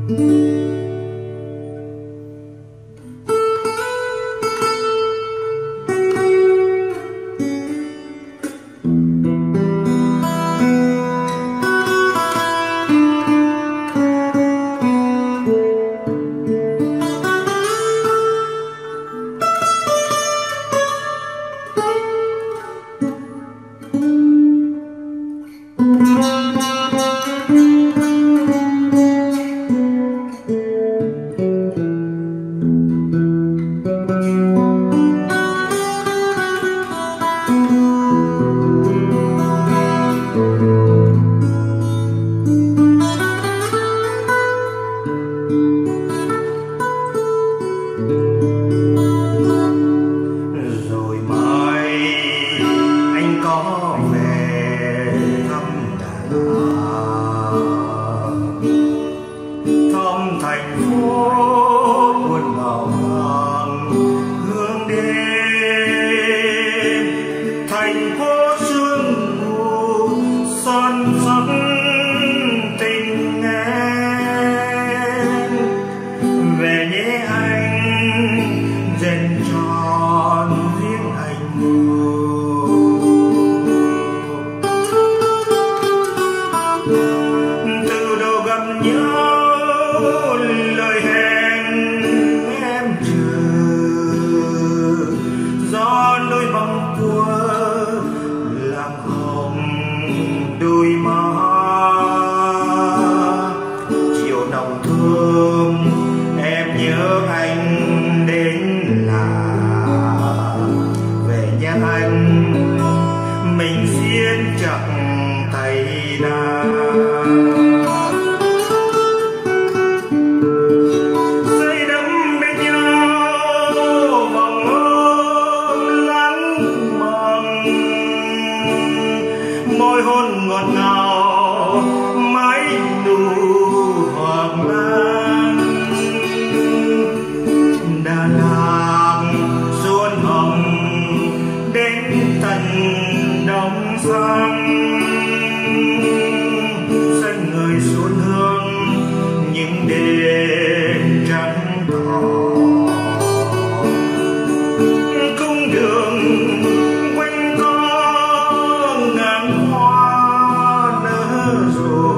Rồi mai anh có về thăm Đà Lạt, thăm thành phố buồn bão vàng hương đêm, thành phố sương mù son sắc tình em. Về nhé anh dành tròn riêng anh từ đầu gặp nhau lời hẹn em chờ gió đôi băng cua làm hồng đôi má. Chiều nồng thơm em nhớ anh đến là về nhà anh mình xiên chặt tay đa. Say đắm bên nhau vòng ôm lắng mong, môi hôn ngọt ngào mái nụ hoàng lan. Đà Lạt xuân hồng đến tận đông sang, xanh người xuân hương những đêm trắng đỏ. Cung đường quanh co ngàn hoa nở rộ,